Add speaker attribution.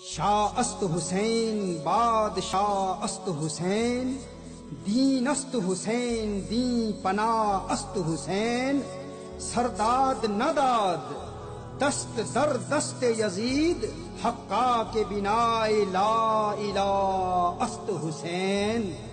Speaker 1: शाह अस्त हुसैन बादशाह अस्त हुसैन, दीन अस्त हुसैन दी पना अस्त हुसैन, सरदाद नदाद दस्त दर दस्त यजीद, हक्का के बिनाए ला इला अस्त हुसैन।